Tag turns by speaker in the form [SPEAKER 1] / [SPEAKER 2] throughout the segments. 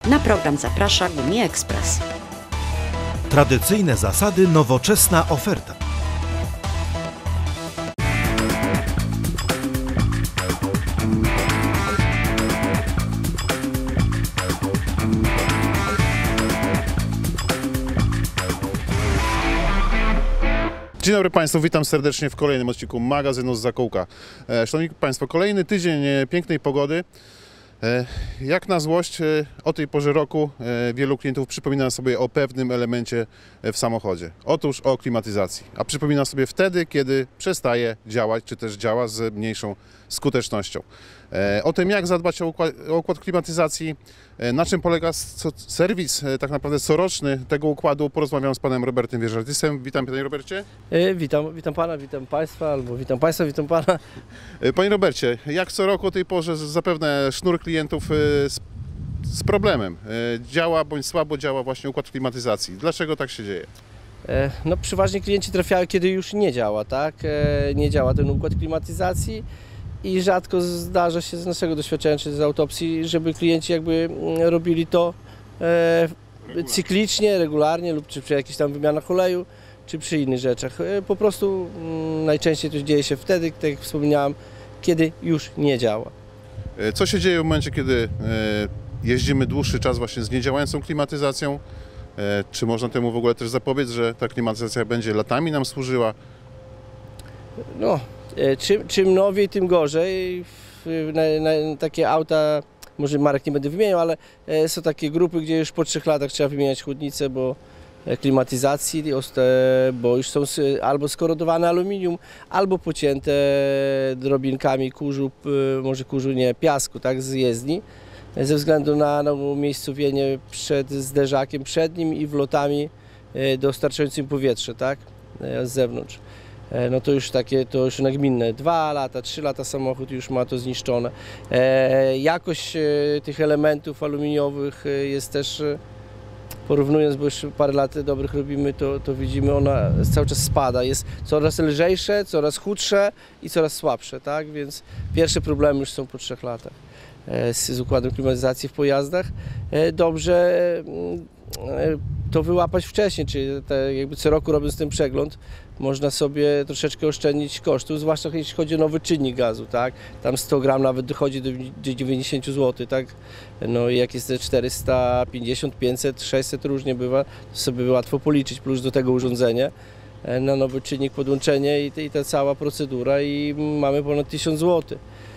[SPEAKER 1] Na program zaprasza Gumi Ekspres.
[SPEAKER 2] Tradycyjne zasady, nowoczesna oferta.
[SPEAKER 3] Dzień dobry Państwu, witam serdecznie w kolejnym odcinku magazynu z Zakołka. Szanowni Państwo, kolejny tydzień pięknej pogody. Jak na złość, o tej porze roku wielu klientów przypomina sobie o pewnym elemencie w samochodzie. Otóż o klimatyzacji. A przypomina sobie wtedy, kiedy przestaje działać, czy też działa z mniejszą skutecznością. O tym, jak zadbać o układ klimatyzacji, na czym polega serwis tak naprawdę coroczny tego układu, porozmawiam z panem Robertem Wierzardysem. Witam, panie Robercie.
[SPEAKER 4] Witam pana, witam państwa, albo witam państwa, witam pana.
[SPEAKER 3] Panie Robercie, jak co roku o tej porze zapewne sznur klientów z problemem. Działa bądź słabo działa właśnie układ klimatyzacji. Dlaczego tak się dzieje?
[SPEAKER 4] No przeważnie klienci trafiają, kiedy już nie działa, tak? Nie działa ten układ klimatyzacji i rzadko zdarza się z naszego doświadczenia, czy z autopsji, żeby klienci jakby robili to cyklicznie, regularnie lub czy przy jakichś tam wymianach oleju, czy przy innych rzeczach. Po prostu najczęściej to dzieje się wtedy, tak jak wspomniałem, kiedy już nie działa.
[SPEAKER 3] Co się dzieje w momencie, kiedy jeździmy dłuższy czas właśnie z niedziałającą klimatyzacją? Czy można temu w ogóle też zapobiec, że ta klimatyzacja będzie latami nam służyła?
[SPEAKER 4] No, czym nowiej, tym gorzej. Takie auta, może marek nie będę wymieniał, ale są takie grupy, gdzie już po 3 latach trzeba wymieniać chłodnicę, bo klimatyzacji, bo już są albo skorodowane aluminium, albo pocięte drobinkami kurzu, może kurzu nie, piasku, tak, z jezdni, ze względu na umiejscowienie przed zderzakiem przednim i wlotami dostarczającym powietrze, tak, z zewnątrz. No to już takie, to już nagminne, 2 lata, 3 lata samochód już ma to zniszczone. Jakość tych elementów aluminiowych jest też, porównując, bo już parę lat dobrych robimy, to widzimy, ona cały czas spada, jest coraz lżejsze, coraz chudsze i coraz słabsze, tak, więc pierwsze problemy już są po 3 latach z układem klimatyzacji w pojazdach. Dobrze to wyłapać wcześniej, czyli jakby co roku robiąc ten przegląd, można sobie troszeczkę oszczędzić kosztów, zwłaszcza jeśli chodzi o nowy czynnik gazu, tak? Tam 100 gram nawet dochodzi do 90 zł, tak? No i jak jest 450, 500, 600 różnie bywa, to sobie łatwo policzyć, plus do tego urządzenie na nowy czynnik podłączenie i ta cała procedura i mamy ponad 1000 zł.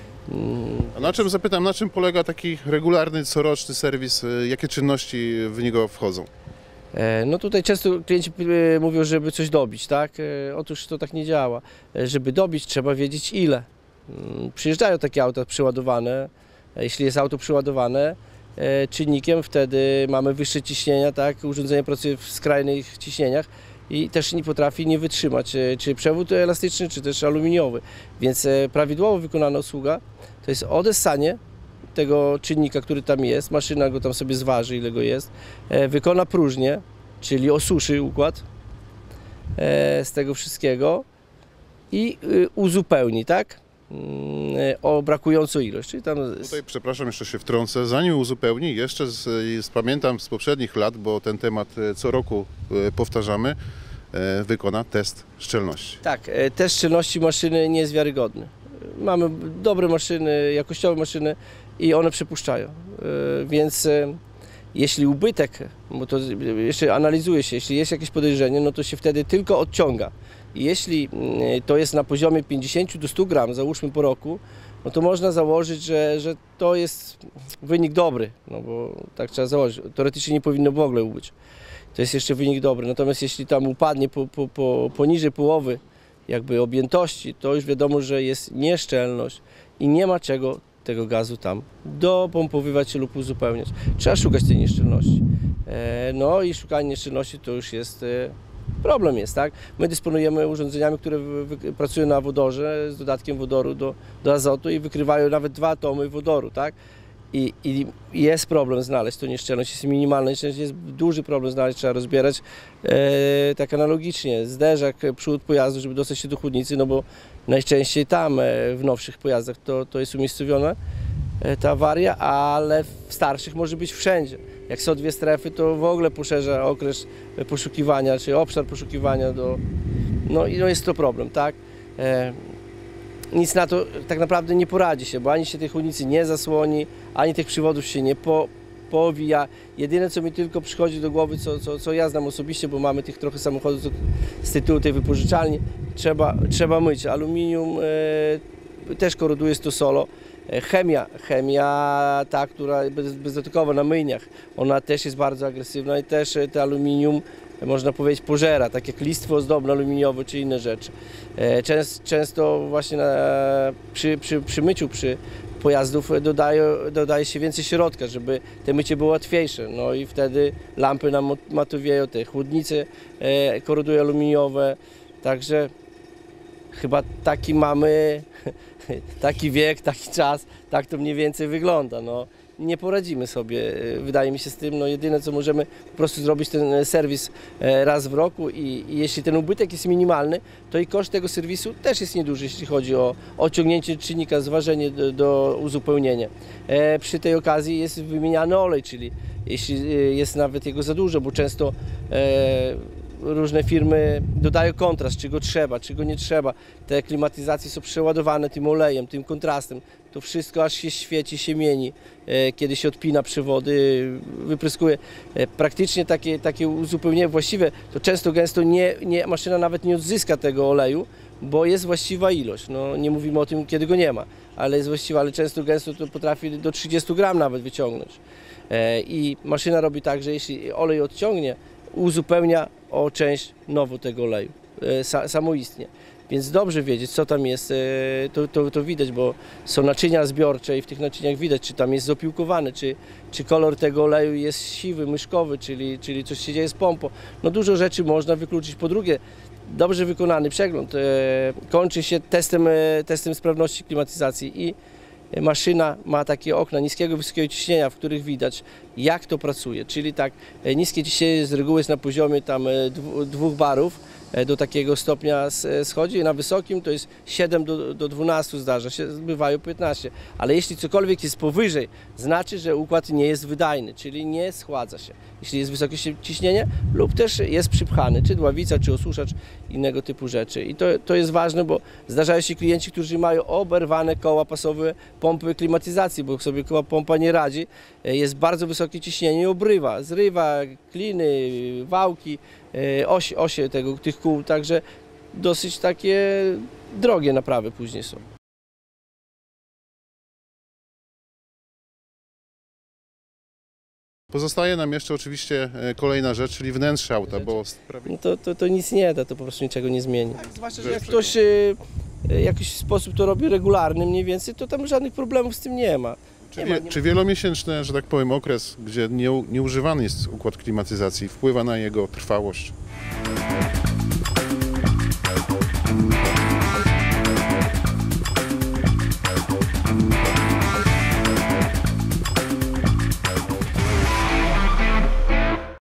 [SPEAKER 3] A zapytam, na czym polega taki regularny, coroczny serwis, jakie czynności w niego wchodzą?
[SPEAKER 4] No tutaj często klienci mówią, żeby coś dobić, tak? Otóż to tak nie działa. Żeby dobić, trzeba wiedzieć ile. Przyjeżdżają takie auta przeładowane, jeśli jest auto przeładowane czynnikiem, wtedy mamy wyższe ciśnienia, tak? Urządzenie pracuje w skrajnych ciśnieniach i też nie potrafi nie wytrzymać, czy przewód elastyczny, czy też aluminiowy. Więc prawidłowo wykonana usługa to jest odessanie tego czynnika, który tam jest, maszyna go tam sobie zważy, ile go jest, wykona próżnię, czyli osuszy układ z tego wszystkiego i uzupełni, tak, o brakującą ilość. Czyli tam...
[SPEAKER 3] Tutaj, przepraszam, jeszcze się wtrącę, zanim uzupełni, jeszcze pamiętam z poprzednich lat, bo ten temat co roku powtarzamy, wykona test szczelności.
[SPEAKER 4] Tak, test szczelności maszyny nie jest wiarygodny. Mamy dobre maszyny, jakościowe maszyny i one przepuszczają, więc jeśli ubytek, bo to jeszcze analizuje się, jeśli jest jakieś podejrzenie, no to się wtedy tylko odciąga. I jeśli to jest na poziomie 50 do 100 gram, załóżmy po roku, no to można założyć, że to jest wynik dobry, no bo tak trzeba założyć. Teoretycznie nie powinno w ogóle ubyć. To jest jeszcze wynik dobry, natomiast jeśli tam upadnie poniżej połowy jakby objętości, to już wiadomo, że jest nieszczelność i nie ma czego tego gazu tam dopompowywać lub uzupełniać. Trzeba szukać tej nieszczelności. No i szukanie nieszczelności to już jest problem jest, tak? My dysponujemy urządzeniami, które pracują na wodorze z dodatkiem wodoru do azotu i wykrywają nawet 2 atomy wodoru, tak? I jest problem znaleźć tą nieszczelność, jest minimalna nieszczelność, jest duży problem znaleźć, trzeba rozbierać tak analogicznie, zderzak, przód pojazdu, żeby dostać się do chłodnicy, no bo najczęściej tam w nowszych pojazdach to jest umiejscowione. ta awaria, ale w starszych może być wszędzie. Jak są dwie strefy, to w ogóle poszerza okres poszukiwania, czy obszar poszukiwania no i jest to problem, tak? Nic na to tak naprawdę nie poradzi się, bo ani się tej chłodnicy nie zasłoni, ani tych przywodów się nie powija. Jedyne, co mi tylko przychodzi do głowy, co ja znam osobiście, bo mamy tych trochę samochodów z tytułu tej wypożyczalni, trzeba myć. Aluminium też koroduje, jest to solo. Chemia ta, która bezdotykowa na myjniach, ona też jest bardzo agresywna i też te aluminium, można powiedzieć, pożera, tak jak listwo ozdobne aluminiowe czy inne rzeczy. Często właśnie przy myciu pojazdów dodaje się więcej środka, żeby te mycie było łatwiejsze. No i wtedy lampy nam matowieją, te chłodnice korodują aluminiowe, także chyba taki mamy, taki wiek, taki czas, tak to mniej więcej wygląda. No, nie poradzimy sobie, wydaje mi się, z tym. No, jedyne, co możemy po prostu zrobić, ten serwis raz w roku i jeśli ten ubytek jest minimalny, to i koszt tego serwisu też jest nieduży, jeśli chodzi o ociągnięcie czynnika, zważenie do uzupełnienia. Przy tej okazji jest wymieniany olej, czyli jeśli jest nawet jego za dużo, bo często różne firmy dodają kontrast, czy go trzeba, czy go nie trzeba. Te klimatyzacje są przeładowane tym olejem, tym kontrastem. To wszystko aż się świeci, się mieni, kiedy się odpina przewody, wypryskuje. Praktycznie takie uzupełnienie właściwe, to często gęsto maszyna nawet nie odzyska tego oleju, bo jest właściwa ilość. No, nie mówimy o tym, kiedy go nie ma, ale jest właściwa, ale często gęsto to potrafi do 30 gram nawet wyciągnąć. I maszyna robi tak, że jeśli olej odciągnie, uzupełnia o część nową tego oleju, samoistnie. Więc dobrze wiedzieć, co tam jest, to widać, bo są naczynia zbiorcze i w tych naczyniach widać, czy tam jest zopiłkowany, czy kolor tego oleju jest siwy, myszkowy, czyli coś się dzieje z pompą. No dużo rzeczy można wykluczyć. Po drugie, dobrze wykonany przegląd kończy się testem sprawności klimatyzacji i maszyna ma takie okna niskiego, wysokiego ciśnienia, w których widać, jak to pracuje. Czyli tak, niskie ciśnienie z reguły jest na poziomie tam 2 barów, do takiego stopnia schodzi, na wysokim to jest 7 do 12, zdarza się, bywają 15, ale jeśli cokolwiek jest powyżej, znaczy, że układ nie jest wydajny, czyli nie schładza się, jeśli jest wysokie ciśnienie lub też jest przypchany, czy dławica, czy osuszacz, innego typu rzeczy. I to jest ważne, bo zdarzają się klienci, którzy mają oberwane koła pasowe pompy klimatyzacji, bo sobie koła pompa nie radzi, jest bardzo wysokie ciśnienie i obrywa, zrywa kliny, wałki, osie tych kół, także dosyć takie drogie naprawy później są.
[SPEAKER 3] Pozostaje nam jeszcze oczywiście kolejna rzecz, czyli wnętrze auta, bo
[SPEAKER 4] No to nic nie da, to po prostu niczego nie zmieni. Tak, zwłaszcza, że jak ktoś w jakiś sposób to robi regularny mniej więcej, to tam żadnych problemów z tym nie ma.
[SPEAKER 3] Czy wielomiesięczny, że tak powiem, okres, gdzie nieużywany jest układ klimatyzacji, wpływa na jego trwałość?